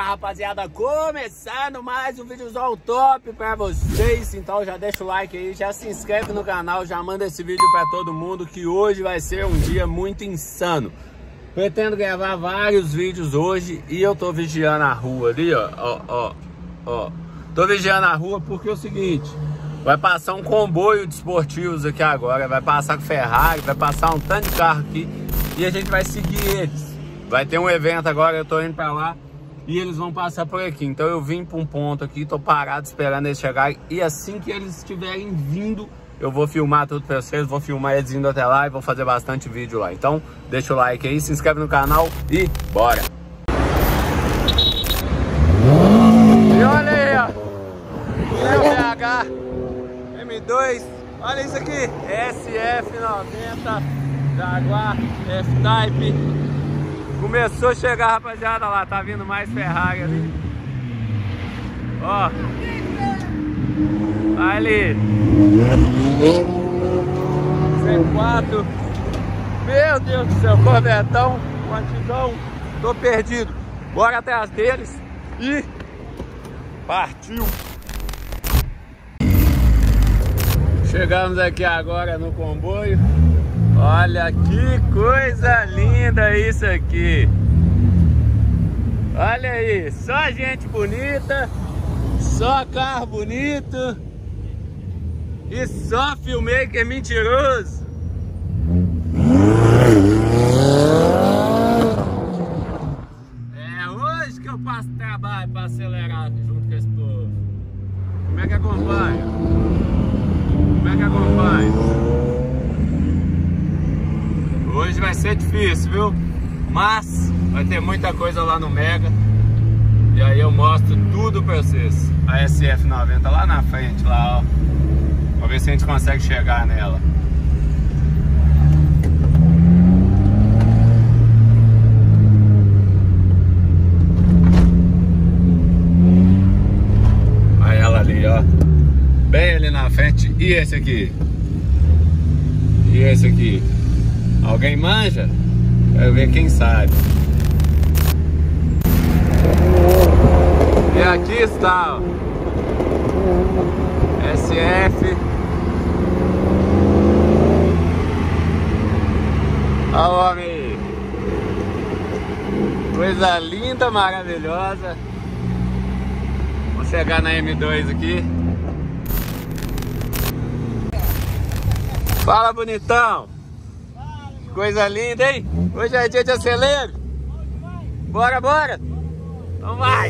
rapaziada, começando mais um vídeozão top pra vocês. Então já deixa o like aí, já se inscreve no canal, já manda esse vídeo pra todo mundo, que hoje vai ser um dia muito insano. Pretendo gravar vários vídeos hoje e eu tô vigiando a rua ali, ó. Tô vigiando a rua porque é o seguinte: vai passar um comboio de esportivos aqui agora, vai passar com Ferrari, vai passar um tanto de carro aqui e a gente vai seguir eles. Vai ter um evento agora, eu tô indo pra lá e eles vão passar por aqui. Então eu vim pra um ponto aqui, tô parado esperando eles chegarem. E assim que eles estiverem vindo, eu vou filmar tudo pra vocês, vou filmar eles indo até lá e vou fazer bastante vídeo lá. Então deixa o like aí, se inscreve no canal e bora! E olha aí, ó, BH M2, olha isso aqui, SF90 Jaguar F-Type. Começou a chegar, rapaziada, lá, tá vindo mais Ferrari ali. Ó, ali C4. Meu Deus do céu, Corvetão, quantidão, tô perdido. Bora atrás deles e partiu. Chegamos aqui agora no comboio. Olha que coisa linda isso aqui. Olha aí, só gente bonita, só carro bonito e só filmmaker mentiroso. É hoje que eu passo trabalho para acelerar junto com esse povo. Como é que acompanha? Como é que acompanha? Hoje vai ser difícil, viu? Mas vai ter muita coisa lá no Mega. E aí eu mostro tudo pra vocês. A SF90 lá na frente, lá, ó. Vamos ver se a gente consegue chegar nela. Olha ela ali, ó. Bem ali na frente. E esse aqui? E esse aqui? Alguém manja? Quero ver quem sabe. E aqui está, ó, SF. Olha o homem aí. Coisa linda, maravilhosa. Vamos chegar na M2 aqui. Fala, bonitão. Coisa linda, hein? Hoje é dia de acelero. Bora, bora. Então vai.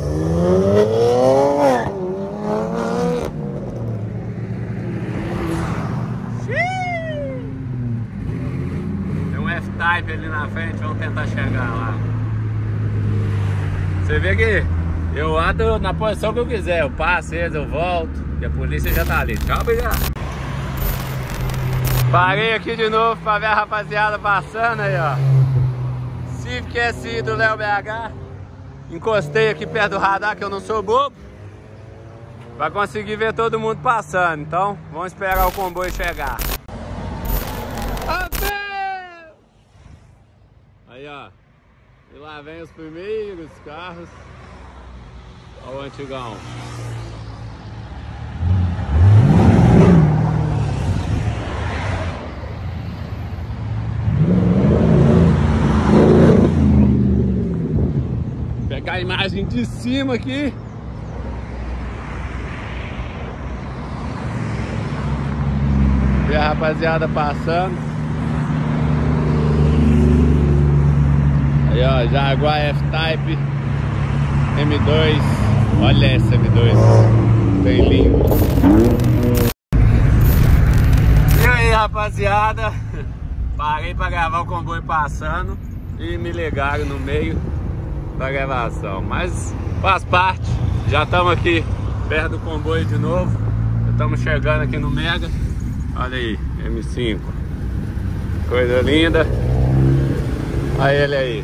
Tem um F-Type ali na frente, vamos tentar chegar lá. Você vê que eu ando na posição que eu quiser. Eu passo eles, eu volto e a polícia já tá ali. Tchau, obrigado. Parei aqui de novo pra ver a rapaziada passando aí, ó. Civic SI do Léo BH. Encostei aqui perto do radar, que eu não sou bobo, pra conseguir ver todo mundo passando. Então, vamos esperar o comboio chegar. Até! Aí, ó. E lá vem os primeiros carros. Olha o antigão. Pegar a imagem de cima aqui. Ver a rapaziada passando. Aí, ó, Jaguar F-Type M2. Olha essa M2, bem lindo. E aí, rapaziada, parei pra gravar o comboio passando e me ligaram no meio da gravação, mas faz parte. Já estamos aqui perto do comboio de novo. Já estamos chegando aqui no Mega. Olha aí, M5, coisa linda. Olha ele aí.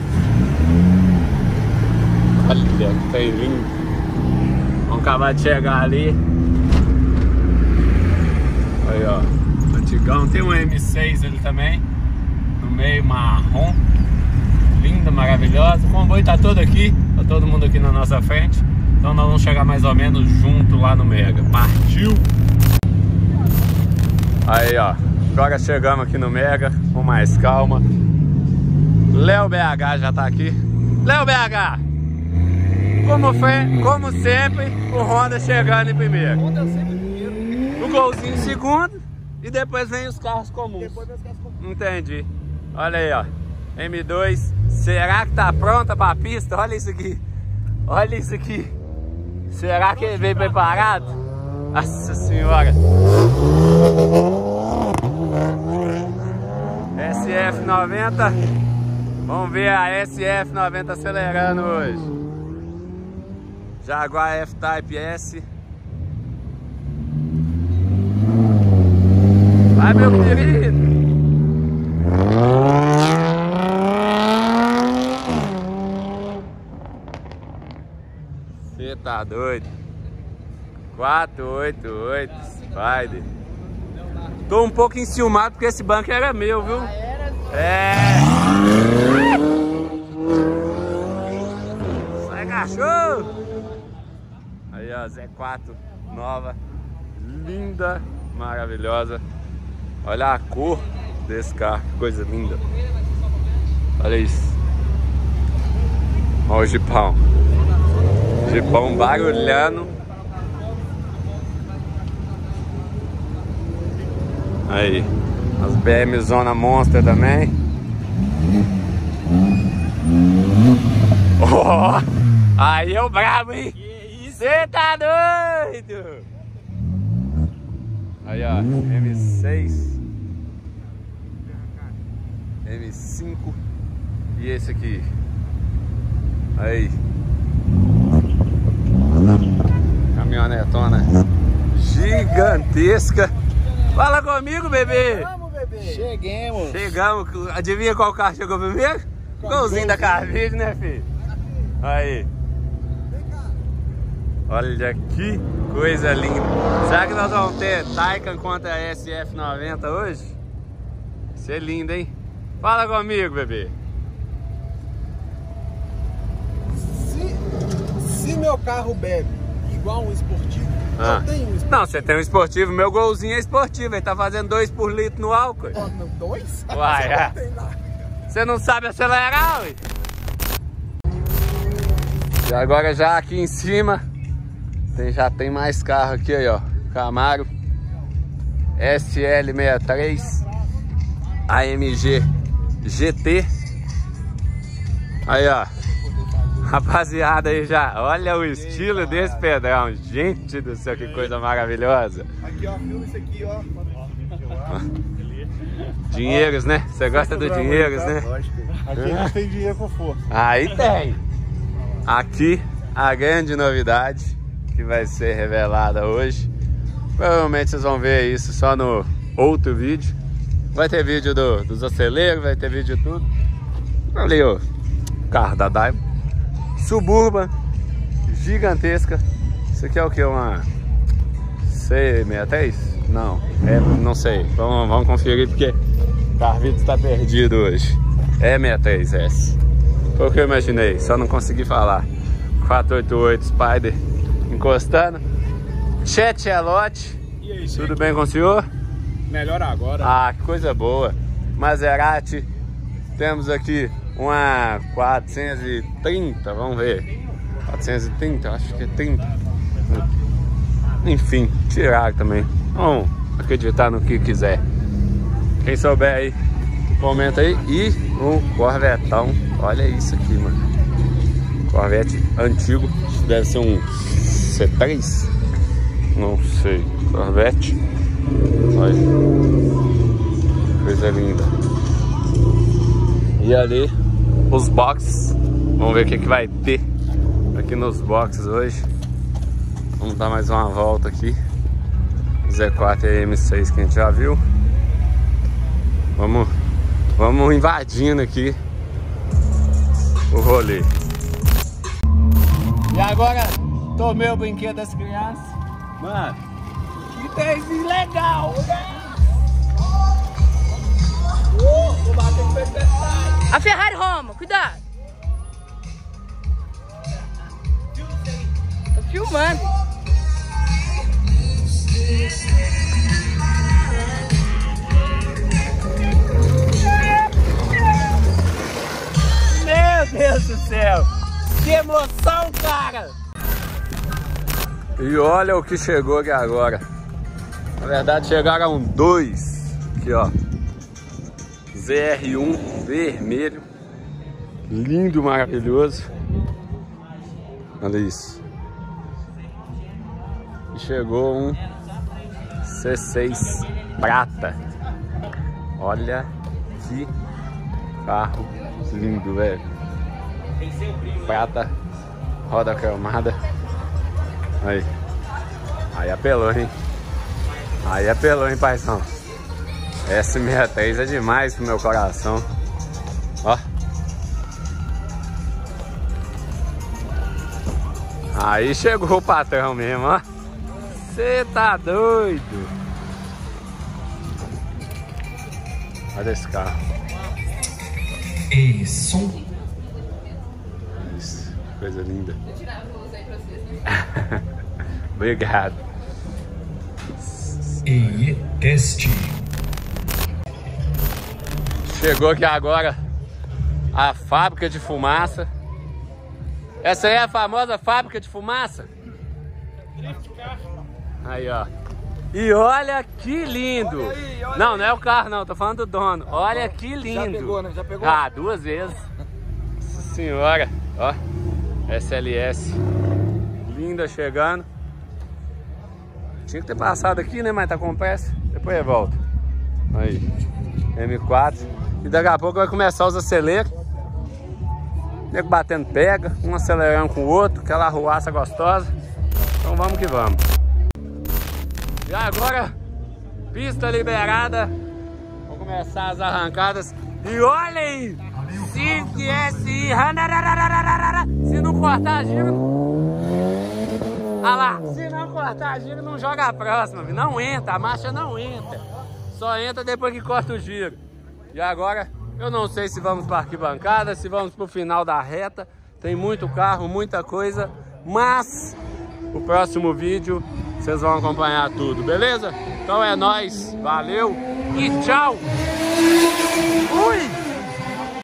Olha que tem lindo. Vamos acabar de chegar ali. Aí, ó, antigão. Tem um M6 ali também, no meio marrom. Linda, maravilhosa. O comboio tá todo aqui. todo mundo aqui na nossa frente. Então nós vamos chegar mais ou menos junto lá no Mega. Partiu! Aí, ó. Agora chegamos aqui no Mega, com mais calma. Léo BH já tá aqui. Léo BH! Como sempre, o Honda chegando em primeiro. Honda sempre em primeiro. O Golzinho em segundo. E depois vem os carros comuns. Depois vem os carros comuns. Entendi. Olha aí, ó. M2. Será que tá pronta pra pista? Olha isso aqui. Olha isso aqui. Será que ele veio preparado? Nossa senhora. SF90. Vamos ver a SF90 acelerando hoje. Jaguar F-Type S. Vai, meu querido. Você tá doido? 488 Spider. Tô um pouco enciumado porque esse banco era meu, viu? É. Sai, cachorro! Aí, ó, Z4 nova, linda, maravilhosa. Olha a cor desse carro, que coisa linda. Olha isso. Olha o Jeepão. Jeepão barulhando. Aí, as BM Zona Monster também. Oh, aí é o brabo, hein? Você tá doido? Aí, ó, M6, M5 e esse aqui. Aí, caminhonetona gigantesca. Fala comigo, bebê. Vamos, bebê. Cheguemos. Chegamos. Adivinha qual carro chegou primeiro? Golzinho da Carvide, né, filho? Aí. Olha que coisa linda. Será que nós vamos ter Taycan contra a SF90 hoje? Isso é lindo, hein? Fala comigo, bebê. Se meu carro bebe igual um esportivo, eu tenho um esportivo. Não, você tem um esportivo. Meu Golzinho é esportivo. Ele tá fazendo 2 por litro no álcool. Oh, não, 2? Uai, é. Você não sabe acelerar, ué? E agora já aqui em cima já tem mais carro aqui, aí, ó. Camaro SL63 AMG GT. Aí, ó. Rapaziada aí já. Olha o estilo desse pedrão. Gente do céu, que coisa maravilhosa. Aqui, ó. Filma isso aqui, ó. Dinheiros, né? Você gosta do dinheiros, né? Aqui a gente tem dinheiro com força. Aí tem. Aqui a grande novidade que vai ser revelada hoje. Provavelmente vocês vão ver isso só no outro vídeo. Vai ter vídeo dos aceleros, vai ter vídeo de tudo. Ali o carro da Daimler. Suburban gigantesca. Isso aqui é o que? Uma C63? Não, não sei. Vamos conferir porque o Carvito está perdido hoje. É 63S. Foi o que eu imaginei, só não consegui falar. 488 Spider encostando. Chetelote. E aí, tudo bem com o senhor? Melhor agora. Ah, que coisa boa. Maserati. Temos aqui uma 430, vamos ver. 430, acho que é 30. Enfim, tiraram também. Vamos acreditar no que quiser. Quem souber aí, comenta aí. E um Corvetão. Olha isso aqui, mano. Corvette antigo. Deve ser um C3? Não sei. Corvette. Olha. Coisa linda. E ali, os boxes. Vamos ver o que vai ter aqui nos boxes hoje. Vamos dar mais uma volta aqui. Z4 e M6 que a gente já viu. Vamos invadindo aqui o rolê. E agora, tomei o brinquedo das crianças. Mano, que trenzinho legal, né? Vou bater com o. A Ferrari Roma, cuidado! filmando. Meu Deus do céu! Que emoção, cara! E olha o que chegou aqui agora. Na verdade chegaram dois. Aqui, ó. ZR1 vermelho. Lindo, maravilhoso. Olha isso. E chegou um C6 prata. Olha que carro lindo, velho. Prata, roda cromada. Aí. Aí apelou, hein? Aí apelou, hein, paizão? S63 é demais pro meu coração. Ó. Aí chegou o patrão mesmo, ó. Cê tá doido? Olha esse carro. Isso, coisa linda. Vou tirar a luz aí pra vocês, né? Obrigado. E teste. Chegou aqui agora a fábrica de fumaça. Essa aí é a famosa fábrica de fumaça? Aí, ó. E olha que lindo. Olha aí, olha não, aí. Não é o carro não, tô falando do dono. Olha que lindo. Já pegou, né? Já pegou? Ah, 2 vezes. Nossa senhora. Ó, SLS. Linda chegando. Tinha que ter passado aqui, né? Mas tá com pressa. Depois volta. Aí. M4. E daqui a pouco vai começar os aceleros. Nego batendo pega, um acelerando com o outro, aquela arruaça gostosa. Então vamos que vamos. E agora, pista liberada. Vamos começar as arrancadas. E olhem! Se não cortar giro. Ah lá! Se não cortar giro, não joga a próxima. Não entra, a marcha não entra. Só entra depois que corta o giro. E agora, eu não sei se vamos para a arquibancada, se vamos para o final da reta. Tem muito carro, muita coisa. Mas o próximo vídeo vocês vão acompanhar tudo, beleza? Então é nóis, valeu e tchau! Fui!